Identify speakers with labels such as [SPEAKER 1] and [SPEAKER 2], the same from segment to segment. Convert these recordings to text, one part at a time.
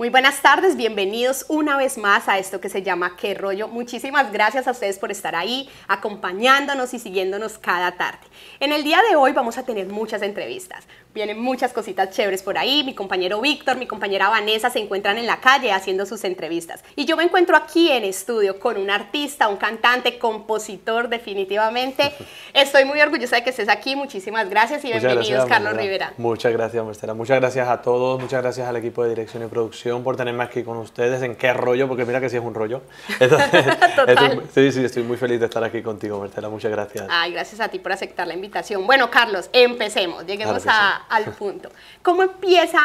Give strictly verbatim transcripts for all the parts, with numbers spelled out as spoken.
[SPEAKER 1] Muy buenas tardes, bienvenidos una vez más a esto que se llama ¿Qué rollo? Muchísimas gracias a ustedes por estar ahí, acompañándonos y siguiéndonos cada tarde. En el día de hoy vamos a tener muchas entrevistas, vienen muchas cositas chéveres por ahí, mi compañero Víctor, mi compañera Vanessa se encuentran en la calle haciendo sus entrevistas. Y yo me encuentro aquí en estudio con un artista, un cantante, compositor definitivamente. Estoy muy orgullosa de que estés aquí, muchísimas gracias y
[SPEAKER 2] muchas
[SPEAKER 1] bienvenidos
[SPEAKER 2] gracias,
[SPEAKER 1] Carlos
[SPEAKER 2] Marcela.
[SPEAKER 1] Rivera.
[SPEAKER 2] Muchas gracias, Marcela. Muchas gracias a todos, muchas gracias al equipo de dirección y producción por tenerme aquí con ustedes en Qué rollo, porque mira que sí es un rollo. Entonces, estoy, sí, sí, estoy muy feliz de estar aquí contigo, Marcela, muchas gracias.
[SPEAKER 1] Ay, gracias a ti por aceptar la invitación. Bueno, Carlos, empecemos, lleguemos
[SPEAKER 2] Claro
[SPEAKER 1] a,
[SPEAKER 2] sí.
[SPEAKER 1] al punto. ¿Cómo empieza,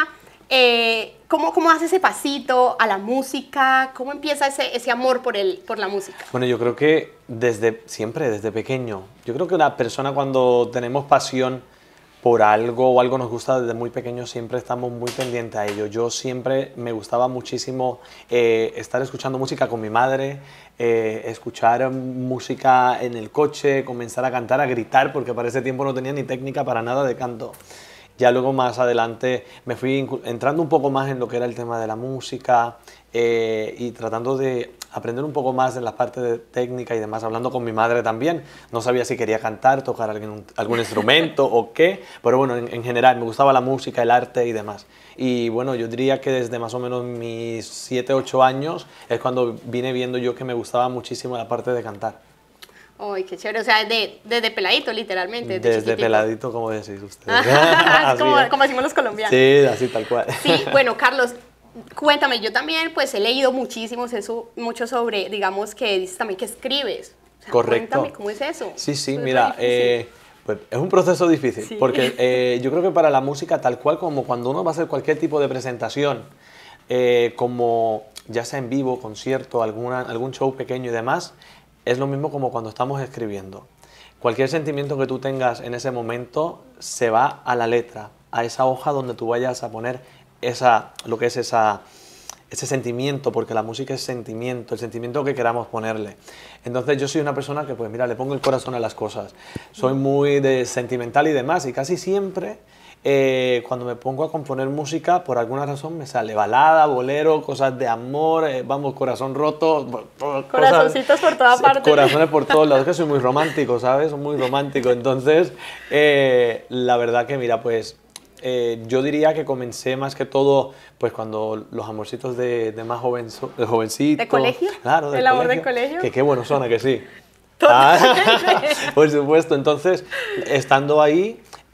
[SPEAKER 1] eh, cómo, cómo hace ese pasito a la música? ¿Cómo empieza ese, ese amor por, el, por la música?
[SPEAKER 2] Bueno, yo creo que desde siempre, desde pequeño, yo creo que una persona cuando tenemos pasión por algo o algo nos gusta desde muy pequeño, siempre estamos muy pendientes a ello. Yo siempre me gustaba muchísimo eh, estar escuchando música con mi madre, eh, escuchar música en el coche, comenzar a cantar, a gritar, porque para ese tiempo no tenía ni técnica para nada de canto. Ya luego más adelante me fui entrando un poco más en lo que era el tema de la música eh, y tratando de aprender un poco más en la parte de técnica y demás, hablando con mi madre también. No sabía si quería cantar, tocar algún, algún instrumento o qué, pero bueno, en, en general me gustaba la música, el arte y demás. Y bueno, yo diría que desde más o menos mis siete, ocho años es cuando vine viendo yo que me gustaba muchísimo la parte de cantar.
[SPEAKER 1] Ay, qué chévere, o sea, desde, desde peladito, literalmente. Desde,
[SPEAKER 2] desde
[SPEAKER 1] chiquitico.
[SPEAKER 2] Peladito, como decís ustedes.
[SPEAKER 1] como, como decimos los colombianos.
[SPEAKER 2] Sí, así tal cual.
[SPEAKER 1] Sí, bueno, Carlos, cuéntame, yo también pues he leído muchísimo, eso, mucho sobre, digamos, que dices también que escribes. O sea,
[SPEAKER 2] correcto.
[SPEAKER 1] Cuéntame, ¿cómo es eso?
[SPEAKER 2] Sí, sí,
[SPEAKER 1] ¿Eso
[SPEAKER 2] mira, eh, pues es un proceso difícil,
[SPEAKER 1] sí.
[SPEAKER 2] porque eh, yo creo que para la música, tal cual como cuando uno va a hacer cualquier tipo de presentación, eh, como ya sea en vivo, concierto, alguna, algún show pequeño y demás, es lo mismo como cuando estamos escribiendo. Cualquier sentimiento que tú tengas en ese momento se va a la letra, a esa hoja donde tú vayas a poner esa, lo que es esa, ese sentimiento, porque la música es sentimiento, el sentimiento que queramos ponerle. Entonces yo soy una persona que, pues mira, le pongo el corazón a las cosas. Soy muy de sentimental y demás, y casi siempre eh, cuando me pongo a componer música, por alguna razón me sale balada, bolero, cosas de amor, eh, vamos, corazón roto.
[SPEAKER 1] Corazoncitos
[SPEAKER 2] cosas,
[SPEAKER 1] por toda parte.
[SPEAKER 2] Corazones por todos lados, es que soy muy romántico, ¿sabes? Soy muy romántico. Entonces, eh, la verdad que, mira, pues Eh, yo diría que comencé más que todo pues cuando los amorcitos de, de más joven, de jovencito.
[SPEAKER 1] ¿De colegio?
[SPEAKER 2] Claro, del
[SPEAKER 1] ¿El amor
[SPEAKER 2] colegio.
[SPEAKER 1] del colegio?
[SPEAKER 2] Que qué bueno suena, que sí. Ah, por supuesto, entonces estando ahí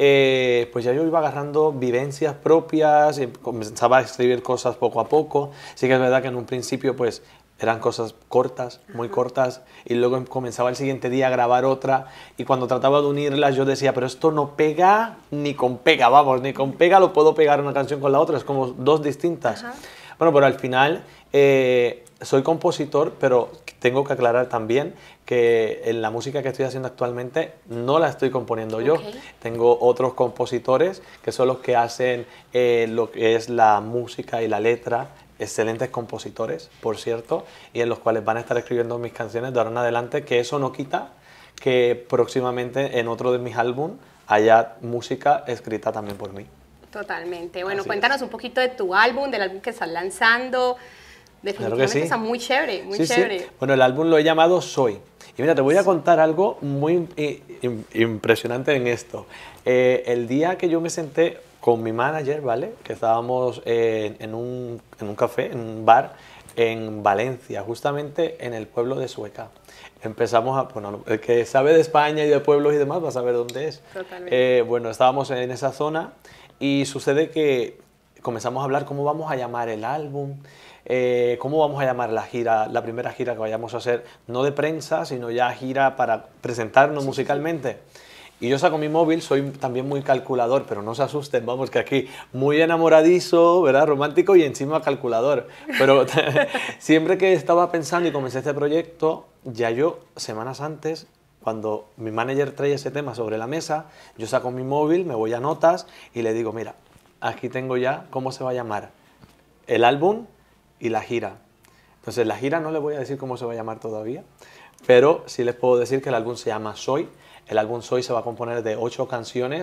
[SPEAKER 2] eh, pues ya yo iba agarrando vivencias propias y comenzaba a escribir cosas poco a poco. Sí que es verdad que en un principio pues eran cosas cortas, muy cortas, y luego comenzaba el siguiente día a grabar otra, y cuando trataba de unirlas yo decía, pero esto no pega ni con pega, vamos, ni con pega lo puedo pegar una canción con la otra, es como dos distintas. Ajá. Bueno, pero al final eh, soy compositor, pero tengo que aclarar también que en la música que estoy haciendo actualmente no la estoy componiendo yo. Okay. Tengo otros compositores que son los que hacen eh, lo que es la música y la letra, excelentes compositores, por cierto, y en los cuales van a estar escribiendo mis canciones de ahora en adelante, que eso no quita que próximamente en otro de mis álbumes haya música escrita también por mí.
[SPEAKER 1] Totalmente. Bueno,
[SPEAKER 2] Así
[SPEAKER 1] cuéntanos
[SPEAKER 2] es.
[SPEAKER 1] un poquito de tu álbum, del álbum que estás lanzando. Definitivamente
[SPEAKER 2] claro que sí.
[SPEAKER 1] Está muy chévere, muy
[SPEAKER 2] sí,
[SPEAKER 1] chévere.
[SPEAKER 2] Sí. Bueno, el álbum lo he llamado Soy. Y mira, te voy a contar algo muy impresionante en esto. Eh, el día que yo me senté con mi manager, ¿vale? Que estábamos eh, en, un, en un café, en un bar en Valencia, justamente en el pueblo de Sueca. Empezamos a, bueno, el que sabe de España y de pueblos y demás va a saber dónde es.
[SPEAKER 1] Totalmente.
[SPEAKER 2] Eh, bueno, estábamos en esa zona y sucede que comenzamos a hablar cómo vamos a llamar el álbum, eh, cómo vamos a llamar la gira, la primera gira que vayamos a hacer, no de prensa, sino ya gira para presentarnos sí, musicalmente. Sí. Y yo saco mi móvil, soy también muy calculador, pero no se asusten, vamos, que aquí muy enamoradizo, ¿verdad? Romántico y encima calculador. Pero siempre que estaba pensando y comencé este proyecto, ya yo, semanas antes, cuando mi manager trae ese tema sobre la mesa, yo saco mi móvil, me voy a notas y le digo, mira, aquí tengo ya cómo se va a llamar el álbum y la gira. Entonces, la gira no les voy a decir cómo se va a llamar todavía, pero sí les puedo decir que el álbum se llama Soy. El álbum Soy se va a componer de ocho canciones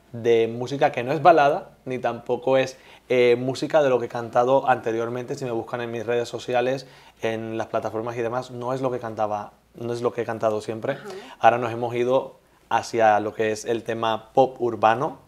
[SPEAKER 2] de música que no es balada, ni tampoco es eh, música de lo que he cantado anteriormente. Si me buscan en mis redes sociales, en las plataformas y demás, no es lo que cantaba, no es lo que he cantado siempre. Uh-huh. Ahora nos hemos ido hacia lo que es el tema pop urbano.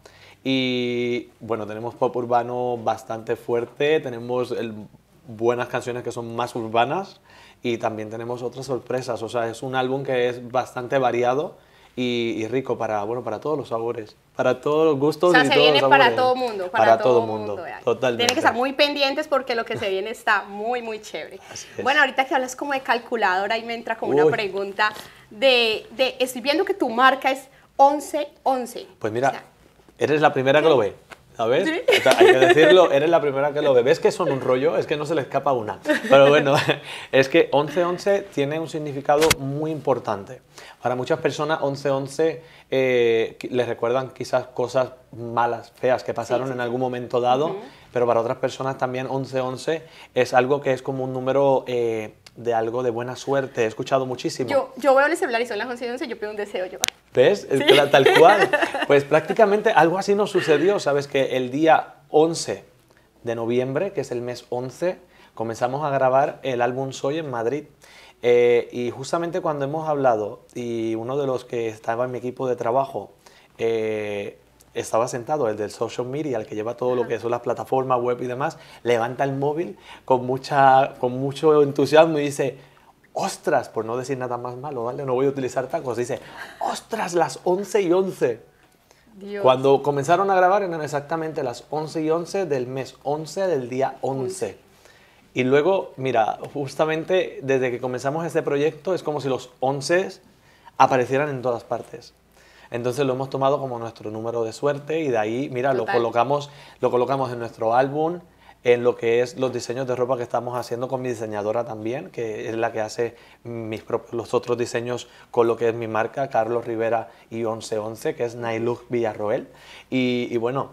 [SPEAKER 2] Y bueno, tenemos pop urbano bastante fuerte, tenemos el, buenas canciones que son más urbanas y también tenemos otras sorpresas. O sea, es un álbum que es bastante variado y, y rico para, bueno, para todos los sabores, para todos los gustos.
[SPEAKER 1] O sea,
[SPEAKER 2] y
[SPEAKER 1] se
[SPEAKER 2] todos
[SPEAKER 1] viene
[SPEAKER 2] los
[SPEAKER 1] para todo mundo.
[SPEAKER 2] Para, para todo el mundo, mundo totalmente.
[SPEAKER 1] Tienen que estar muy pendientes porque lo que se viene está muy, muy chévere. Bueno, ahorita que hablas como de calculadora, ahí me entra como Uy. una pregunta de, de, estoy viendo que tu marca es once once.
[SPEAKER 2] Pues mira, o sea, eres la primera que lo ve, ¿sabes? ¿Sí? O sea, hay que decirlo, eres la primera que lo ve. ¿Ves que son un rollo? Es que no se le escapa una. Pero bueno, es que once once tiene un significado muy importante. Para muchas personas, once once eh, les recuerdan quizás cosas malas, feas que pasaron sí, sí. en algún momento dado, uh-huh. pero para otras personas también once once es algo que es como un número... Eh, de algo de buena suerte, he escuchado muchísimo.
[SPEAKER 1] Yo, yo veo el celular y son las once y once, yo pido un deseo, yo.
[SPEAKER 2] ¿Ves? ¿Sí? Tal cual. Pues prácticamente algo así nos sucedió, ¿sabes? Que el día once de noviembre, que es el mes once, comenzamos a grabar el álbum Soy en Madrid. Eh, y justamente cuando hemos hablado, y uno de los que estaba en mi equipo de trabajo, eh, estaba sentado, el del social media, el que lleva todo lo que son las plataformas web y demás, levanta el móvil con, mucha, con mucho entusiasmo y dice, ostras, por no decir nada más malo, ¿vale? No voy a utilizar tacos, dice, ostras, las once y once. Dios. Cuando comenzaron a grabar eran exactamente las once y once del mes once del día once. Y luego, mira, justamente desde que comenzamos este proyecto es como si los once aparecieran en todas partes. Entonces lo hemos tomado como nuestro número de suerte y de ahí, mira, lo colocamos, lo colocamos en nuestro álbum, en lo que es los diseños de ropa que estamos haciendo con mi diseñadora también, que es la que hace mis propios, los otros diseños con lo que es mi marca, Carlos Rivera y once once, que es Nailuk Villarroel. Y, y bueno,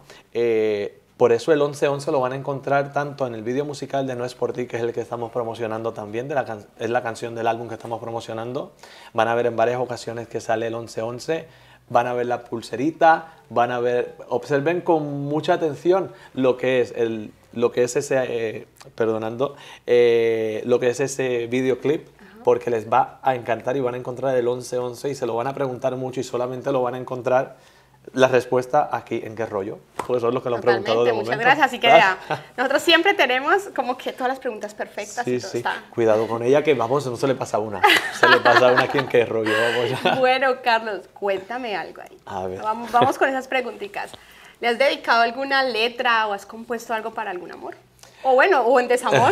[SPEAKER 2] eh, por eso el once once lo van a encontrar tanto en el vídeo musical de No es por ti, que es el que estamos promocionando también, de la can es la canción del álbum que estamos promocionando. Van a ver en varias ocasiones que sale el once once. Van a ver la pulserita, van a ver, observen con mucha atención lo que es el, lo que es ese, eh, perdonando, eh, lo que es ese videoclip, uh-huh. porque les va a encantar y van a encontrar el once once y se lo van a preguntar mucho y solamente lo van a encontrar la respuesta aquí en Qué Rollo. Pues son los que lo han
[SPEAKER 1] Totalmente,
[SPEAKER 2] preguntado de
[SPEAKER 1] muchas
[SPEAKER 2] momento.
[SPEAKER 1] Gracias, así que vea, nosotros siempre tenemos como que todas las preguntas perfectas
[SPEAKER 2] sí,
[SPEAKER 1] y todo
[SPEAKER 2] sí.
[SPEAKER 1] está.
[SPEAKER 2] Cuidado con ella que vamos, no se le pasa una. Se le pasa una aquí en Qué Rollo. Vamos.
[SPEAKER 1] Bueno, Carlos, cuéntame algo ahí.
[SPEAKER 2] A ver.
[SPEAKER 1] Vamos, vamos con esas preguntitas. ¿Le has dedicado alguna letra o has compuesto algo para algún amor? O bueno, o en desamor.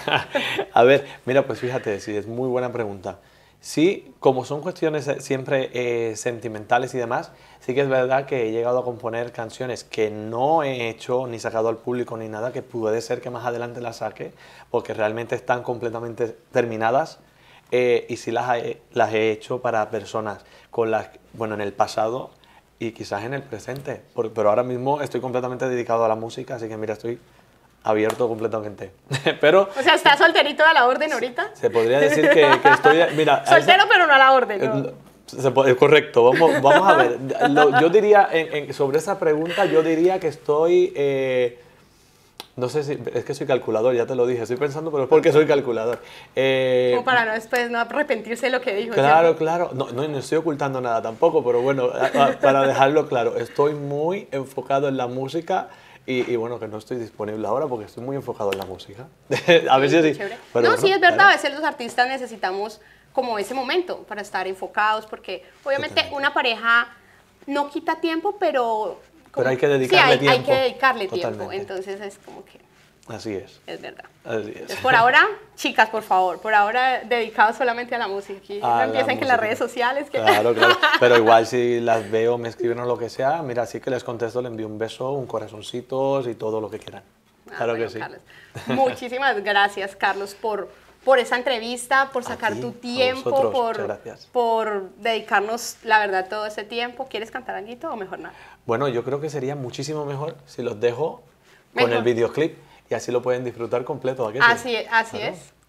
[SPEAKER 2] A ver, mira, pues fíjate, sí, es muy buena pregunta. Sí, como son cuestiones siempre eh, sentimentales y demás, sí que es verdad que he llegado a componer canciones que no he hecho ni sacado al público ni nada, que puede ser que más adelante las saque, porque realmente están completamente terminadas eh, y sí las he, las he hecho para personas con las, bueno, en el pasado y quizás en el presente, por, pero ahora mismo estoy completamente dedicado a la música, así que mira, estoy abierto completamente. Pero,
[SPEAKER 1] o sea, ¿estás solterito a la orden ahorita?
[SPEAKER 2] Se podría decir que, que estoy... Mira,
[SPEAKER 1] soltero esa, pero no a la orden, ¿no?
[SPEAKER 2] Se puede, correcto, vamos, vamos a ver. Lo, yo diría, en, en, sobre esa pregunta, yo diría que estoy... Eh, no sé si... Es que soy calculador, ya te lo dije. Estoy pensando, pero es porque soy calculador. Eh,
[SPEAKER 1] Como para no después no arrepentirse de lo que dijo.
[SPEAKER 2] Claro, ¿sí? Claro. No, no, no estoy ocultando nada tampoco, pero bueno, a, a, para dejarlo claro, estoy muy enfocado en la música. Y, y bueno, que no estoy disponible ahora porque estoy muy enfocado en la música. A veces sí.
[SPEAKER 1] Pero no, bueno, sí, es verdad, ¿vale? A veces los artistas necesitamos como ese momento para estar enfocados, porque obviamente Totalmente. Una pareja no quita tiempo, pero... Como,
[SPEAKER 2] pero hay que dedicarle
[SPEAKER 1] sí, hay,
[SPEAKER 2] tiempo.
[SPEAKER 1] hay que dedicarle
[SPEAKER 2] Totalmente.
[SPEAKER 1] tiempo, entonces es como que...
[SPEAKER 2] Así es.
[SPEAKER 1] Es verdad.
[SPEAKER 2] Así es.
[SPEAKER 1] Entonces, por ahora, chicas, por favor, por ahora dedicados solamente a la música. Aquí no empiecen que las redes sociales... Que...
[SPEAKER 2] Claro, claro. Pero igual si las veo, me escriben o lo que sea, mira, sí que les contesto, les envío un beso, un corazoncitos y todo lo que quieran.
[SPEAKER 1] Ah,
[SPEAKER 2] claro
[SPEAKER 1] bueno,
[SPEAKER 2] que sí.
[SPEAKER 1] Carlos. Muchísimas gracias, Carlos, por, por esa entrevista, por sacar
[SPEAKER 2] ti,
[SPEAKER 1] tu tiempo, por, por dedicarnos, la verdad, todo ese tiempo. ¿Quieres cantar algo o mejor nada?
[SPEAKER 2] Bueno, yo creo que sería muchísimo mejor si los dejo mejor. Con el videoclip. Y así lo pueden disfrutar completo. ¿A qué
[SPEAKER 1] así
[SPEAKER 2] sí?
[SPEAKER 1] es, así
[SPEAKER 2] claro.
[SPEAKER 1] es.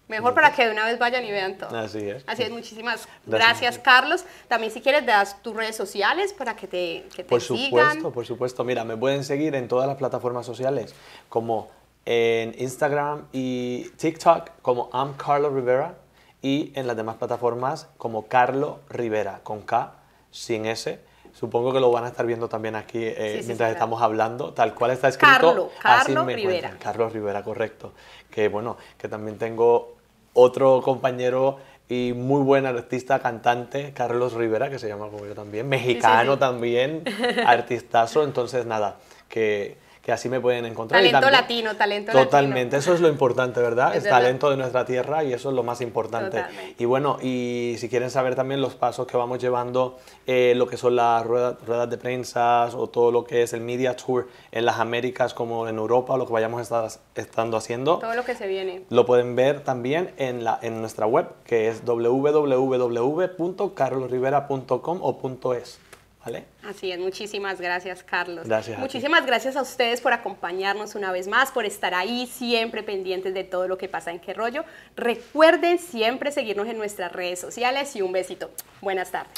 [SPEAKER 1] Mejor para que de una vez vayan y vean todo.
[SPEAKER 2] Así es.
[SPEAKER 1] Así es, muchísimas
[SPEAKER 2] Gracias.
[SPEAKER 1] gracias, Carlos. También si quieres das tus redes sociales para que te, que te
[SPEAKER 2] Por
[SPEAKER 1] sigan.
[SPEAKER 2] supuesto, por supuesto. Mira, me pueden seguir en todas las plataformas sociales, como en Instagram y TikTok, como I'm Carlo Rivera, y en las demás plataformas como Carlo Rivera, con K, sin S. Supongo que lo van a estar viendo también aquí eh,
[SPEAKER 1] Sí, sí,
[SPEAKER 2] mientras
[SPEAKER 1] sí,
[SPEAKER 2] estamos hablando, tal cual está escrito.
[SPEAKER 1] Carlo,
[SPEAKER 2] así
[SPEAKER 1] Carlo
[SPEAKER 2] me
[SPEAKER 1] Rivera.
[SPEAKER 2] encuentran. Carlos Rivera, correcto. Que bueno, que también tengo otro compañero y muy buen artista, cantante, Carlos Rivera, que se llama como yo también, mexicano
[SPEAKER 1] sí, sí.
[SPEAKER 2] también, artistazo. Entonces nada, que, que así me pueden encontrar.
[SPEAKER 1] Talento
[SPEAKER 2] Y también,
[SPEAKER 1] latino, talento
[SPEAKER 2] totalmente,
[SPEAKER 1] latino.
[SPEAKER 2] eso es lo importante, ¿verdad?
[SPEAKER 1] Es
[SPEAKER 2] Es
[SPEAKER 1] verdad.
[SPEAKER 2] talento de nuestra tierra y eso es lo más importante.
[SPEAKER 1] Totalmente.
[SPEAKER 2] Y bueno, y si quieren saber también los pasos que vamos llevando, eh, lo que son las ruedas, ruedas de prensa o todo lo que es el Media Tour en las Américas como en Europa, lo que vayamos a estar estando haciendo,
[SPEAKER 1] Todo lo que se viene.
[SPEAKER 2] lo pueden ver también en, la, en nuestra web, que es w w w punto carlos rivera punto com o .es. ¿Vale?
[SPEAKER 1] Así es, muchísimas gracias, Carlos.
[SPEAKER 2] Gracias a ti.
[SPEAKER 1] Muchísimas gracias a ustedes por acompañarnos una vez más, por estar ahí siempre pendientes de todo lo que pasa en Qué Rollo. Recuerden siempre seguirnos en nuestras redes sociales y un besito. Buenas tardes.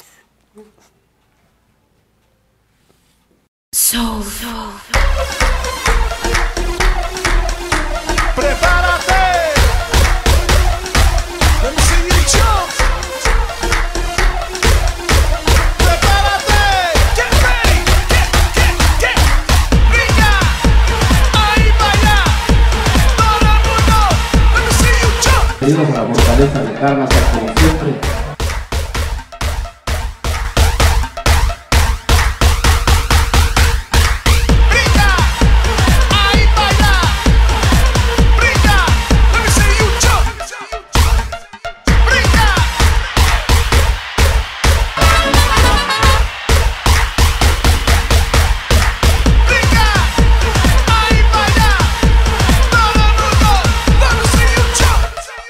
[SPEAKER 3] Soul. Soul.
[SPEAKER 4] ¡Prepárate! Let me see you jump. ¡Prepárate! Get ready. Get, get, get. Brinca. Ahí vaya. Todo el mundo. Let me see you jump.
[SPEAKER 5] Pedimos a la fortaleza de Karma como siempre.
[SPEAKER 4] Brinca. Ahí vaya. Brinca. Let me see you jump. Brinca. Brinca. Ahí vaya. Todo el mundo. Let me see you jump.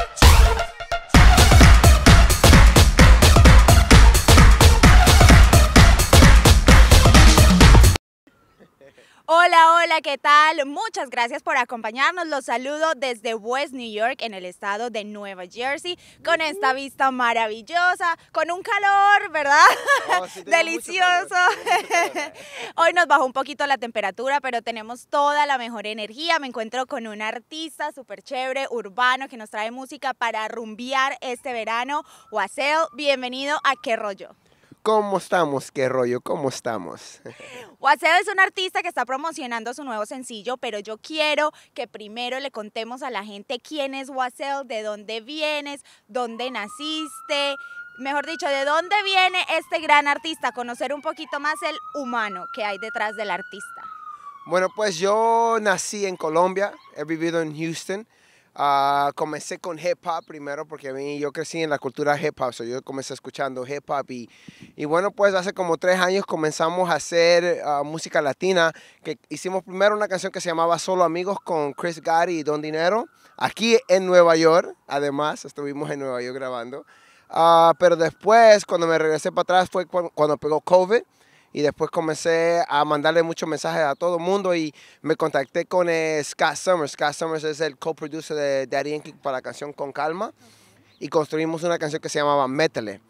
[SPEAKER 3] Hola, hola, ¿qué tal? Muchas gracias por acompañarnos. Los saludo desde West New York, en el estado de Nueva Jersey, con esta vista maravillosa, con un calor, ¿verdad?
[SPEAKER 6] Oh, sí, tengo
[SPEAKER 3] Delicioso.
[SPEAKER 6] mucho calor, tengo mucho calor.
[SPEAKER 3] Hoy nos bajó un poquito la temperatura, pero tenemos toda la mejor energía. Me encuentro con un artista súper chévere, urbano, que nos trae música para rumbear este verano. Wasel, bienvenido a Qué Rollo.
[SPEAKER 6] ¿Cómo estamos? ¿Qué rollo? ¿Cómo estamos?
[SPEAKER 3] Wasel es un artista que está promocionando su nuevo sencillo, pero yo quiero que primero le contemos a la gente quién es Wasel, de dónde vienes, dónde naciste, mejor dicho, de dónde viene este gran artista, conocer un poquito más el humano que hay detrás del artista.
[SPEAKER 6] Bueno, pues yo nací en Colombia, he vivido en Houston. Uh, comencé con hip hop primero porque a mí yo crecí en la cultura hip hop, so yo comencé escuchando hip hop y, y bueno, pues hace como tres años comenzamos a hacer uh, música latina, que hicimos primero una canción que se llamaba Solo Amigos con Chris Gatti y Don Dinero, aquí en Nueva York, además estuvimos en Nueva York grabando, uh, pero después cuando me regresé para atrás fue cu cuando pegó COVID. Y después comencé a mandarle muchos mensajes a todo el mundo y me contacté con eh, Scott Summers. Scott Summers es el co-producer de Daddy Yankee para la canción Con Calma. Y construimos una canción que se llamaba Métele.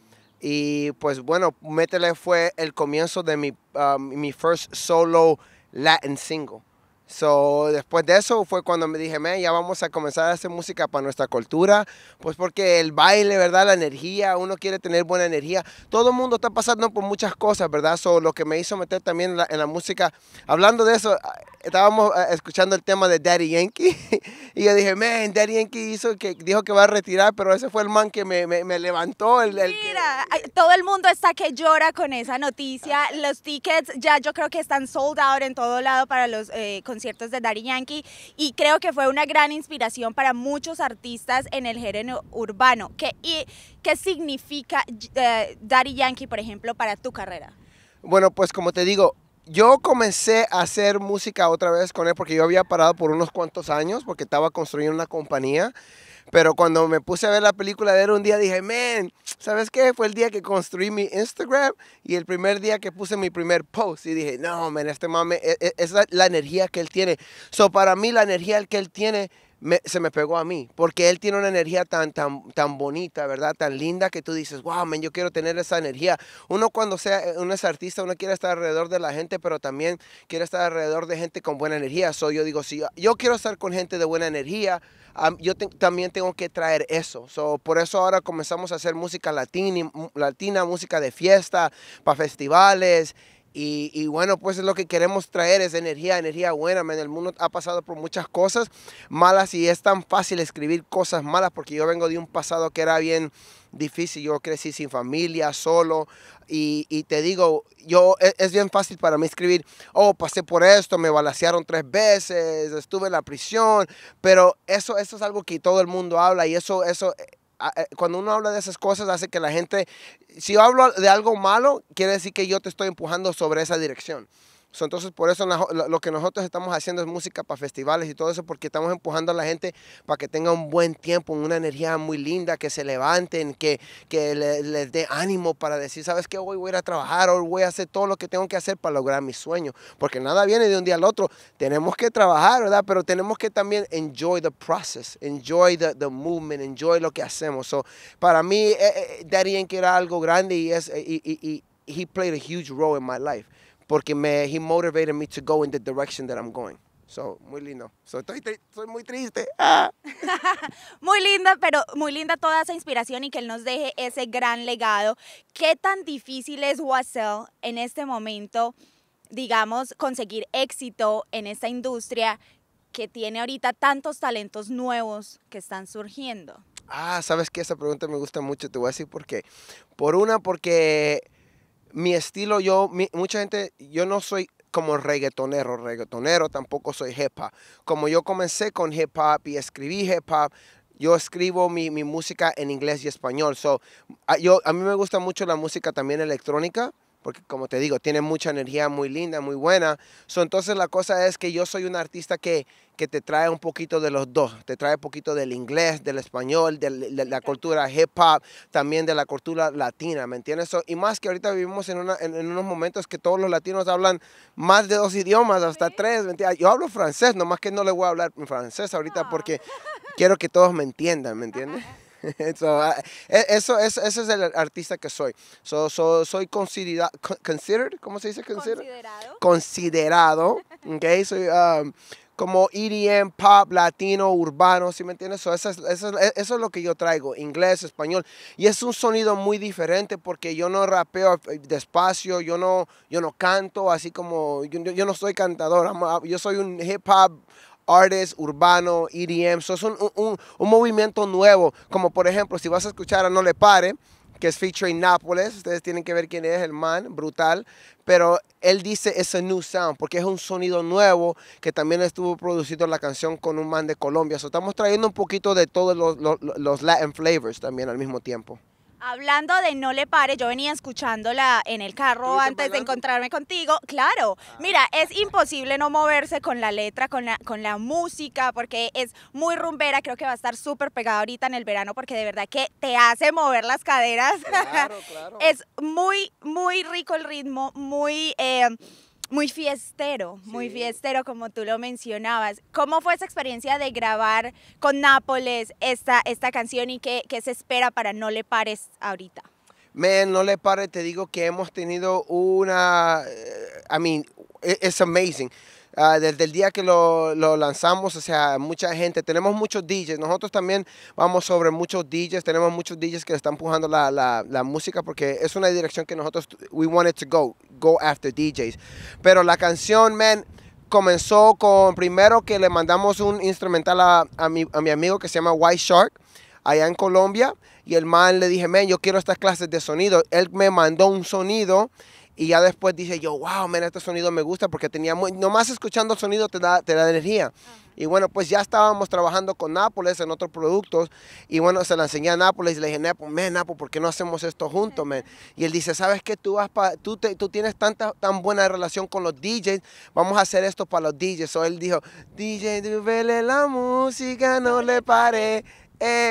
[SPEAKER 6] Y pues bueno, Métele fue el comienzo de mi, uh, mi first solo Latin single. So, después de eso fue cuando me dije, man, ya vamos a comenzar a hacer música para nuestra cultura, pues porque el baile, ¿verdad? La energía, uno quiere tener buena energía. Todo el mundo está pasando por muchas cosas, ¿verdad? So, lo que me hizo meter también en la, en la música, hablando de eso, estábamos escuchando el tema de Daddy Yankee y yo dije, man, Daddy Yankee hizo que, dijo que va a retirar, pero ese fue el man que me, me, me levantó. El, el
[SPEAKER 3] Mira, ay, todo el mundo está que llora con esa noticia. Los tickets ya yo creo que están sold out en todo lado para los eh, conciertos de Daddy Yankee y creo que fue una gran inspiración para muchos artistas en el género urbano. ¿Qué, y, qué significa uh, Daddy Yankee, por ejemplo, para tu carrera?
[SPEAKER 6] Bueno, pues como te digo, yo comencé a hacer música otra vez con él porque yo había parado por unos cuantos años porque estaba construyendo una compañía. Pero cuando me puse a ver la película de él un día dije, man, ¿sabes qué? Fue el día que construí mi Instagram y el primer día que puse mi primer post. Y dije, no, man, este mame, es, es la, la energía que él tiene. So, para mí la energía que él tiene me- se me pegó a mí, porque él tiene una energía tan, tan, tan bonita, ¿verdad? Tan linda que tú dices, wow, man, yo quiero tener esa energía. Uno cuando sea, uno es artista, uno quiere estar alrededor de la gente, pero también quiere estar alrededor de gente con buena energía. So, yo digo, si yo, yo quiero estar con gente de buena energía, um, yo te- también tengo que traer eso. So, por eso ahora comenzamos a hacer música latina, latina música de fiesta, para festivales. Y, y bueno, pues es lo que queremos traer, es energía, energía buena. Man. El mundo ha pasado por muchas cosas malas y es tan fácil escribir cosas malas porque yo vengo de un pasado que era bien difícil. Yo crecí sin familia, solo. Y, y te digo, yo es, es bien fácil para mí escribir, oh, pasé por esto, me balacearon tres veces, estuve en la prisión. Pero eso, eso es algo que todo el mundo habla y eso, eso cuando uno habla de esas cosas hace que la gente, si yo hablo de algo malo, quiere decir que yo te estoy empujando sobre esa dirección. So, entonces, por eso lo que nosotros estamos haciendo es música para festivales y todo eso, porque estamos empujando a la gente para que tenga un buen tiempo, una energía muy linda, que se levanten, que, que les, les dé ánimo para decir, ¿sabes qué? Hoy voy a ir a trabajar, hoy voy a hacer todo lo que tengo que hacer para lograr mi sueño, porque nada viene de un día al otro. Tenemos que trabajar, ¿verdad? Pero tenemos que también enjoy the process, enjoy the, the movement, enjoy lo que hacemos. So, para mí, eh, eh, Daddy Yankee era algo grande y, es, y, y, y he played a huge role in my life. Porque me, he motivated me to go in the direction that I'm going. So, muy lindo. So, estoy, estoy muy triste. Ah.
[SPEAKER 3] Muy linda, pero muy linda toda esa inspiración y que él nos deje ese gran legado. ¿Qué tan difícil es Wasel en este momento, digamos, conseguir éxito en esta industria que tiene ahorita tantos talentos nuevos que están surgiendo?
[SPEAKER 6] Ah, ¿sabes qué? Esa pregunta me gusta mucho. Te voy a decir por qué. Por una, porque mi estilo, yo, mi, mucha gente, yo no soy como reggaetonero, reggaetonero, tampoco soy hip hop. Como yo comencé con hip hop y escribí hip hop, yo escribo mi, mi música en inglés y español. So, a, yo, a mí me gusta mucho la música también electrónica, porque como te digo, tiene mucha energía muy linda, muy buena. So, entonces la cosa es que yo soy un artista que, que te trae un poquito de los dos. Te trae un poquito del inglés, del español, de, de la cultura hip hop, también de la cultura latina, ¿me entiendes? So, y más que ahorita vivimos en, una, en, en unos momentos que todos los latinos hablan más de dos idiomas, hasta ¿Sí? tres. ¿Me entiendes? Yo hablo francés, nomás que no le voy a hablar en francés ahorita porque quiero que todos me entiendan, ¿me entiendes? So, uh, eso, eso, ese es el artista que soy. So, so, soy considera considered, ¿cómo se dice? Consider
[SPEAKER 3] Considerado.
[SPEAKER 6] Considerado, okay? Soy um, como E D M, pop, latino, urbano, ¿sí me entiendes? So, eso, es, eso, es, eso es lo que yo traigo, inglés, español. Y es un sonido muy diferente porque yo no rapeo despacio, yo no, yo no canto así como, yo, yo no soy cantador, I'm, yo soy un hip hop artist, urbano, E D M, so es un, un, un movimiento nuevo, como por ejemplo, si vas a escuchar a No Le Pare, que es featuring Nápoles, ustedes tienen que ver quién es el man, brutal, pero él dice es a new sound, porque es un sonido nuevo, que también estuvo producido la canción con un man de Colombia, so estamos trayendo un poquito de todos los, los, los Latin flavors también al mismo tiempo.
[SPEAKER 3] Hablando de No Le Pare, yo venía escuchándola en el carro antes de encontrarme contigo. Claro, mira, es imposible no moverse con la letra, con la, con la música, porque es muy rumbera. Creo que va a estar súper pegada ahorita en el verano, porque de verdad que te hace mover las caderas.
[SPEAKER 6] Claro, claro.
[SPEAKER 3] Es muy, muy rico el ritmo, muy... Eh, Muy fiestero, sí. muy fiestero como tú lo mencionabas. ¿Cómo fue esa experiencia de grabar con Nápoles esta, esta canción y qué, qué se espera para No Le Pares ahorita?
[SPEAKER 6] Man, No Le Pare, te digo que hemos tenido una, I mean, it's amazing. Uh, desde el día que lo, lo lanzamos, o sea, mucha gente, tenemos muchos D Js, nosotros también vamos sobre muchos D Js, tenemos muchos D Js que están empujando la, la, la música porque es una dirección que nosotros, we wanted to go, go after D Js. Pero la canción, man, comenzó con, primero que le mandamos un instrumental a, a, mi, a mi amigo que se llama White Shark, allá en Colombia, y el man le dije, man, yo quiero estas clases de sonido. Él me mandó un sonido. Y ya después dice yo, wow, man, este sonido me gusta porque tenía muy, nomás escuchando el sonido te da, te da energía. Uh-huh. Y bueno, pues ya estábamos trabajando con Nápoles en otros productos. Y bueno, se la enseñé a Nápoles y le dije, man, Nápoles, ¿por qué no hacemos esto juntos, man? Y él dice, ¿sabes qué? Tú, vas pa, tú, te, tú tienes tanta, tan buena relación con los D Js, vamos a hacer esto para los D Js. So él dijo, D J, vele la música, no le pare, eh.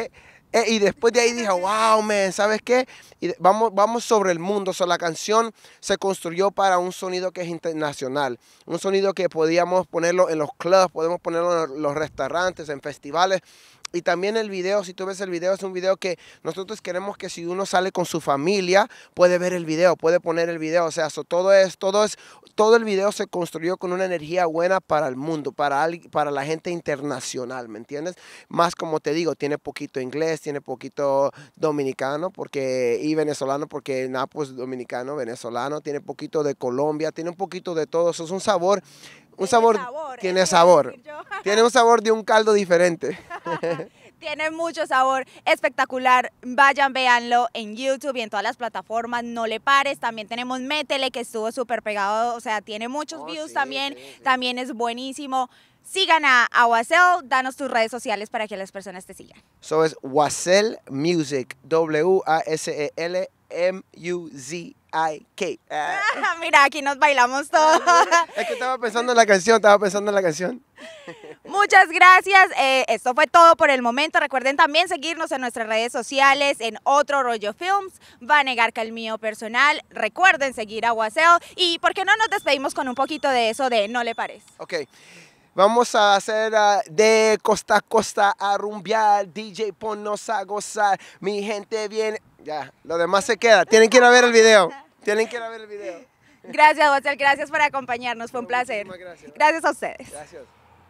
[SPEAKER 6] Eh, y después de ahí dije, wow, man, ¿sabes qué? Y de- vamos, vamos sobre el mundo. So, la canción se construyó para un sonido que es internacional. Un sonido que podíamos ponerlo en los clubs, podemos ponerlo en los restaurantes, en festivales. Y también el video, si tú ves el video, es un video que nosotros queremos que si uno sale con su familia, puede ver el video, puede poner el video. O sea, so, todo es, todo es, todo el video se construyó con una energía buena para el mundo, para, al- para la gente internacional, ¿me entiendes? Más como te digo, tiene poquito inglés, tiene poquito dominicano porque, y venezolano, porque Napo es dominicano, venezolano, tiene poquito de Colombia, tiene un poquito de todo. Eso es un sabor, un
[SPEAKER 3] Tiene
[SPEAKER 6] sabor,
[SPEAKER 3] sabor,
[SPEAKER 6] tiene
[SPEAKER 3] eso iba a
[SPEAKER 6] sabor,
[SPEAKER 3] decir yo.
[SPEAKER 6] tiene un sabor de un caldo diferente.
[SPEAKER 3] Tiene mucho sabor, espectacular. Vayan, véanlo en YouTube y en todas las plataformas. No le pares. También tenemos Métele, que estuvo súper pegado. O sea, tiene muchos
[SPEAKER 6] Oh,
[SPEAKER 3] views
[SPEAKER 6] sí,
[SPEAKER 3] también.
[SPEAKER 6] sí, sí.
[SPEAKER 3] También es buenísimo. Sigan a, a Wasel. Danos tus redes sociales para que las personas te sigan.
[SPEAKER 6] So es Wasel Music, W A S E L M U Z I K. Ah,
[SPEAKER 3] Mira, aquí nos bailamos todos.
[SPEAKER 6] es que estaba pensando en la canción, estaba pensando en la canción.
[SPEAKER 3] Muchas gracias. Eh, esto fue todo por el momento. Recuerden también seguirnos en nuestras redes sociales, en Otro Rollo Films, Vanegarca el mío personal. Recuerden seguir a Wasel. Y ¿por qué no nos despedimos con un poquito de eso de No le pares?
[SPEAKER 6] Ok, vamos a hacer ah, de costa a costa a rumbear, D J ponnos a gozar, mi gente viene. Ya, lo demás se queda. Tienen que ir a ver el video. Tienen que ir a ver el video.
[SPEAKER 3] Gracias, Wasel. Gracias por acompañarnos. Fue un
[SPEAKER 6] No,
[SPEAKER 3] placer.
[SPEAKER 6] muchísimas gracias.
[SPEAKER 3] Gracias a ustedes.
[SPEAKER 6] Gracias.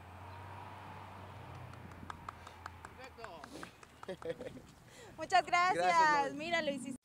[SPEAKER 3] Muchas gracias.
[SPEAKER 6] Gracias, Mari.
[SPEAKER 3] Mira, lo hiciste.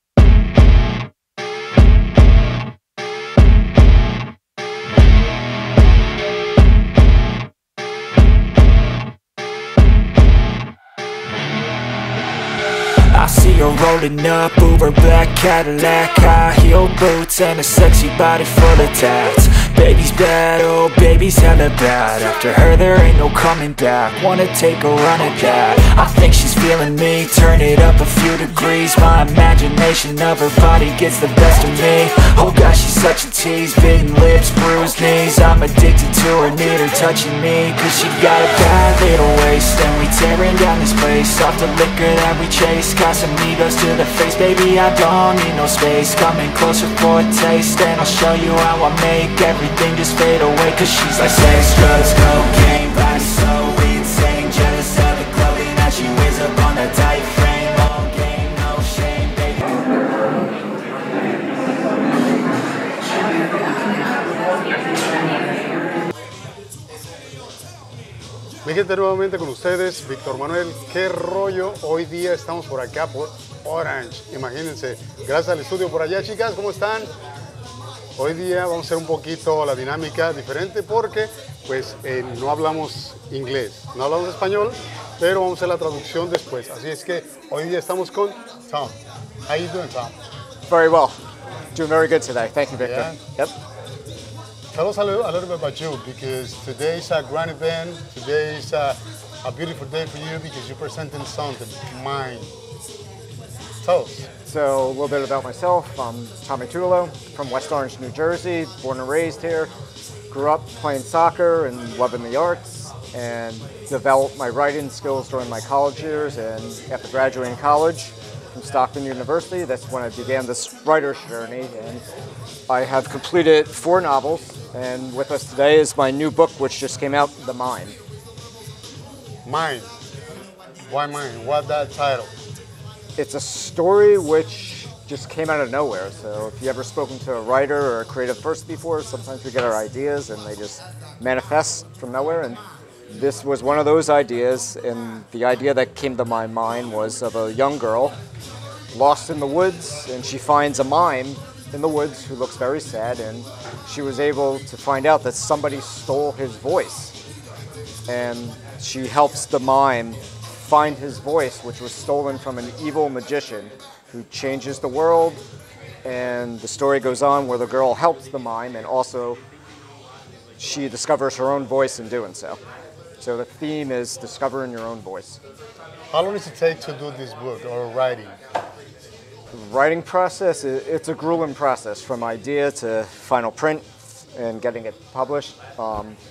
[SPEAKER 7] I see her rolling up, Uber black Cadillac, high heel boots and a sexy body full of tats. Baby's bad, oh baby's hella bad. After her there ain't no coming back. Wanna take a run at that. I think she's feeling me, turn it up a few degrees. My imagination of her body gets the best of me. Oh gosh, she's such a tease, bitten lips, bruised knees. I'm addicted to her, need her touching me, cause she got a bad little waist. And we tearing down this place, off the liquor that we chase. Casamigos to the face, baby I don't need no space. Coming closer for a taste, and I'll show you how I make everything just fade away. Cause she's like sex, drugs, cocaine, body so insane. Jealous of the clothing that she wears up on a tight frame. All game, no shame, baby.
[SPEAKER 8] Mi gente, nuevamente con ustedes, Víctor Manuel. ¿Qué rollo? Hoy día estamos por acá, por Orange. Imagínense, gracias al estudio por allá, chicas, ¿cómo están? Hoy día vamos a hacer un poquito la dinámica diferente porque pues eh, no hablamos inglés, no hablamos español, pero vamos a hacer la traducción después. Así es que hoy día estamos con Tom. How you doing, Tom?
[SPEAKER 9] Very well. Doing very good today. Thank you, Victor.
[SPEAKER 8] Yeah.
[SPEAKER 9] Yep.
[SPEAKER 8] Tell us a little, a little bit about you, because today's a grand event. Today's a, a beautiful day for you because you're presenting something, mine. Tell us.
[SPEAKER 9] So a little bit about myself. I'm Tommy Tulo from West Orange, New Jersey. Born and raised here. Grew up playing soccer and loving the arts, and developed my writing skills during my college years. And after graduating college from Stockton University, that's when I began this writer's journey. And I have completed four novels. And with us today is my new book, which just came out, The Mine.
[SPEAKER 8] Mine. Why mine? What that title?
[SPEAKER 9] It's a story which just came out of nowhere. So if you ever spoken to a writer or a creative person before, sometimes we get our ideas and they just manifest from nowhere. And this was one of those ideas. And the idea that came to my mind was of a young girl lost in the woods, and she finds a mime in the woods who looks very sad, and she was able to find out that somebody stole his voice. And she helps the mime find his voice, which was stolen from an evil magician who changes the world. And the story goes on where the girl helps the mime, and also she discovers her own voice in doing so. So the theme is discovering your own voice.
[SPEAKER 8] How long does it take to do this book or writing?
[SPEAKER 9] Writing process, i- it's a grueling process from idea to final print and getting it published. Um,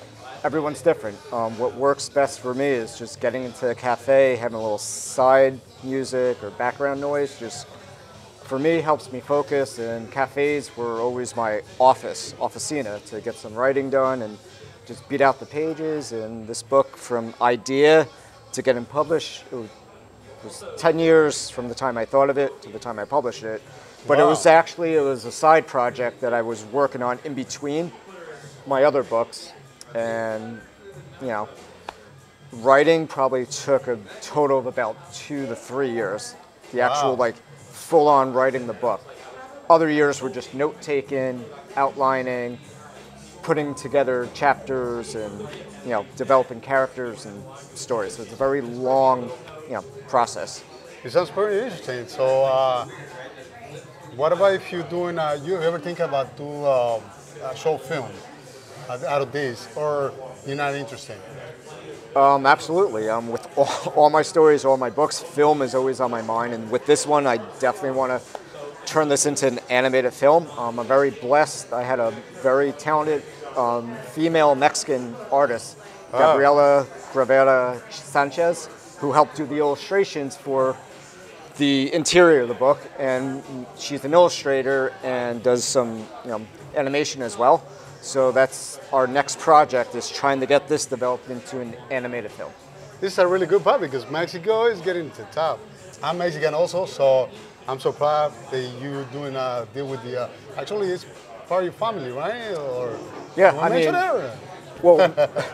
[SPEAKER 9] everyone's different. Um, what works best for me is just getting into a cafe, having a little side music or background noise. Just for me, helps me focus. And cafes were always my office, officina, to get some writing done and just beat out the pages. And this book, from idea to getting published, it was ten years from the time I thought of it to the time I published it. But wow. It was actually, it was a side project that I was working on in between my other books. And, you know, writing probably took a total of about two to three years. The actual, wow. like, full-on writing the book. Other years were just note-taking, outlining, putting together chapters and, you know, developing characters and stories. So it's a very long, you know, process.
[SPEAKER 8] It sounds pretty interesting. So, uh, what about if you're doing, uh, you ever think about do uh, a short film out of this, or you're not interested?
[SPEAKER 9] Um, absolutely. Um, with all, all my stories, all my books, film is always on my mind. And with this one, I definitely want to turn this into an animated film. Um, I'm very blessed. I had a very talented um, female Mexican artist, Gabriela Gravera Sanchez, who helped do the illustrations for the interior of the book. And she's an illustrator and does some, you know, animation as well. So that's our next project, is trying to get this developed into an animated film.
[SPEAKER 8] This is a really good part because Mexico is getting to the top. I'm Mexican also, so I'm so proud that you doing a deal with the, uh, actually it's part of your family, right? Or
[SPEAKER 9] yeah, I mean, well,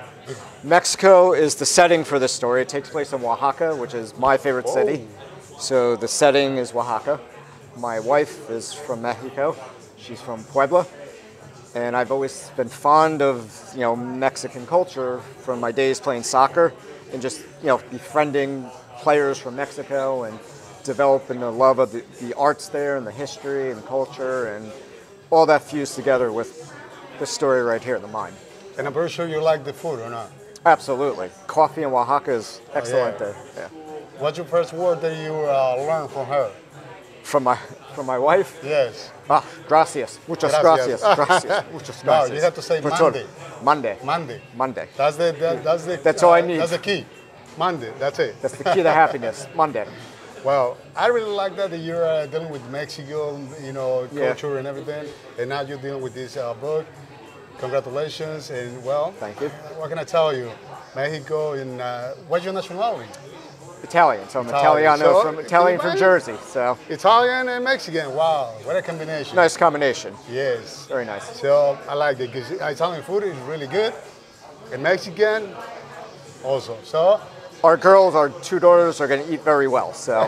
[SPEAKER 9] Mexico is the setting for this story. It takes place in Oaxaca, which is my favorite oh. city. So the setting is Oaxaca. My wife is from Mexico. She's from Puebla. And I've always been fond of, you know, Mexican culture from my days playing soccer and just, you know, befriending players from Mexico and developing a love of the, the arts there and the history and culture, and all that fused together with the story right here in the mine.
[SPEAKER 8] And I'm very sure you like the food, or not?
[SPEAKER 9] Absolutely. Coffee in Oaxaca is excellent
[SPEAKER 8] oh, yeah.
[SPEAKER 9] there. Yeah.
[SPEAKER 8] What's your first word that you uh, learned from her?
[SPEAKER 9] From my from my wife?
[SPEAKER 8] Yes.
[SPEAKER 9] Ah, gracias. Muchas gracias. Gracias. gracias. Muchas gracias.
[SPEAKER 8] No, you have to say
[SPEAKER 9] For
[SPEAKER 8] Monday.
[SPEAKER 9] Monday.
[SPEAKER 8] Monday.
[SPEAKER 9] Monday.
[SPEAKER 8] That's the that, that's the
[SPEAKER 9] That's
[SPEAKER 8] uh,
[SPEAKER 9] all I need.
[SPEAKER 8] That's the key. Monday. That's it.
[SPEAKER 9] That's the key to happiness. Monday.
[SPEAKER 8] Well, I really like that, that you're uh, dealing with Mexico, you know, culture yeah. and everything, and now you're dealing with this uh, book. Congratulations, and well,
[SPEAKER 9] thank you.
[SPEAKER 8] What can I tell you? Mexico, and uh, what's your nationality?
[SPEAKER 9] Italian, so I'm
[SPEAKER 8] Italian.
[SPEAKER 9] Italiano
[SPEAKER 8] So,
[SPEAKER 9] from Italian from Jersey. So
[SPEAKER 8] Italian and Mexican. Wow, what a combination!
[SPEAKER 9] Nice combination.
[SPEAKER 8] Yes,
[SPEAKER 9] very nice.
[SPEAKER 8] So I like it because Italian food is really good, and Mexican also. So
[SPEAKER 9] our girls, our two daughters, are going to eat very well. So,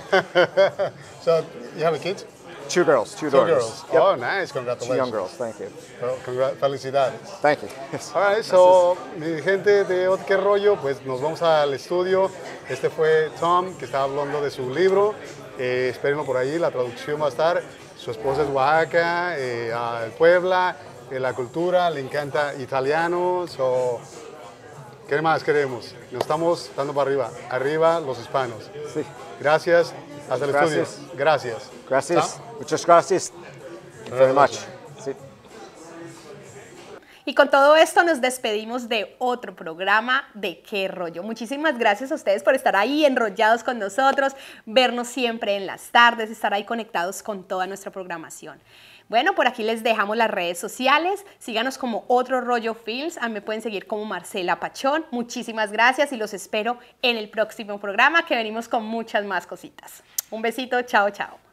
[SPEAKER 8] so you have a kid?
[SPEAKER 9] Two girls, two,
[SPEAKER 8] two
[SPEAKER 9] daughters.
[SPEAKER 8] girls.
[SPEAKER 9] Yep.
[SPEAKER 8] Oh, nice! Congratulations.
[SPEAKER 9] Two young girls. Thank you.
[SPEAKER 8] Well, congr felicidades.
[SPEAKER 9] Thank you.
[SPEAKER 8] All right, so mi gente de Ot Que Rollo, pues nos vamos al estudio. Este fue Tom, que estaba hablando de su libro. Eh, espérenlo por ahí, la traducción va a estar. Su esposa es Oaxaca, eh, uh, Puebla, eh, la cultura, le encanta italiano. So, ¿qué más queremos? Nos estamos dando para arriba. Arriba los hispanos.
[SPEAKER 9] Sí.
[SPEAKER 8] Gracias. Hasta el
[SPEAKER 9] gracias.
[SPEAKER 8] estudio. Gracias.
[SPEAKER 9] Gracias. ¿Ah? Muchas gracias. Thank you very much. Sí.
[SPEAKER 1] Y con todo esto nos despedimos de otro programa de Qué Rollo. Muchísimas gracias a ustedes por estar ahí enrollados con nosotros, vernos siempre en las tardes, estar ahí conectados con toda nuestra programación. Bueno, por aquí les dejamos las redes sociales. Síganos como Otro Rollo Films. A mí me pueden seguir como Marcela Pachón. Muchísimas gracias y los espero en el próximo programa, que venimos con muchas más cositas. Un besito, chao, chao.